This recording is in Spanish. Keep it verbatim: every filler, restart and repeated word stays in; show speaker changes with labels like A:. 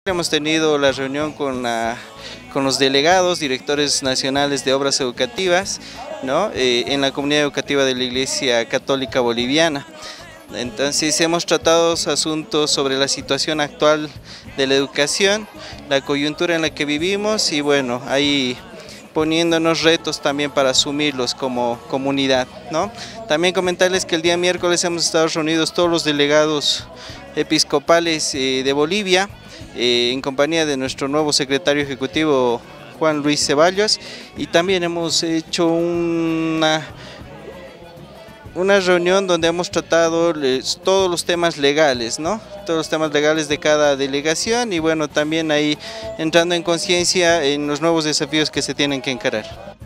A: Hemos tenido la reunión con, la, con los delegados, directores nacionales de obras educativas, ¿no? eh, en la comunidad educativa de la Iglesia Católica Boliviana. Entonces hemos tratado asuntos sobre la situación actual de la educación, la coyuntura en la que vivimos y bueno, ahí poniéndonos retos también para asumirlos como comunidad, ¿no? También comentarles que el día miércoles hemos estado reunidos todos los delegados episcopales eh, de Bolivia, eh, en compañía de nuestro nuevo secretario ejecutivo Juan Luis Ceballos, y también hemos hecho una, una reunión donde hemos tratado les, todos los temas legales, ¿no? Todos los temas legales de cada delegación y bueno, también ahí entrando en conciencia en los nuevos desafíos que se tienen que encarar.